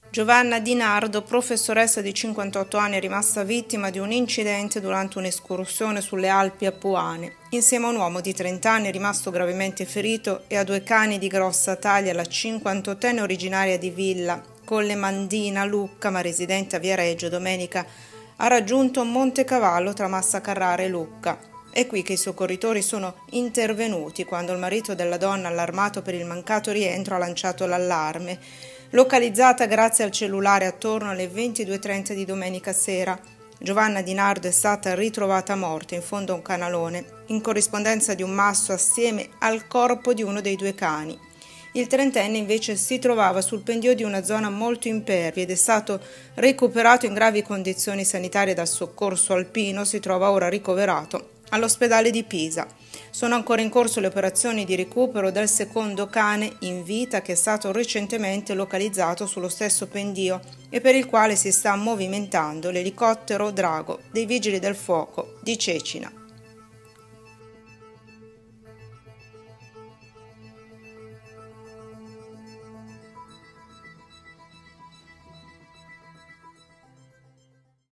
Giovanna Di Nardo, professoressa di 58 anni, è rimasta vittima di un incidente durante un'escursione sulle Alpi Apuane. Insieme a un uomo di 30 anni è rimasto gravemente ferito e a due cani di grossa taglia, la 58enne originaria di Villa Collemandina Lucca, ma residente a Viareggio, domenica ha raggiunto Montecavallo tra Massa Carrara e Lucca. È qui che i soccorritori sono intervenuti quando il marito della donna, allarmato per il mancato rientro, ha lanciato l'allarme. Localizzata grazie al cellulare attorno alle 22:30 di domenica sera, Giovanna Di Nardo è stata ritrovata morta in fondo a un canalone, in corrispondenza di un masso assieme al corpo di uno dei due cani. Il trentenne invece si trovava sul pendio di una zona molto impervia ed è stato recuperato in gravi condizioni sanitarie dal soccorso alpino. Si trova ora ricoverato all'ospedale di Pisa. Sono ancora in corso le operazioni di recupero del secondo cane in vita che è stato recentemente localizzato sullo stesso pendio e per il quale si sta movimentando l'elicottero Drago dei Vigili del Fuoco di Cecina.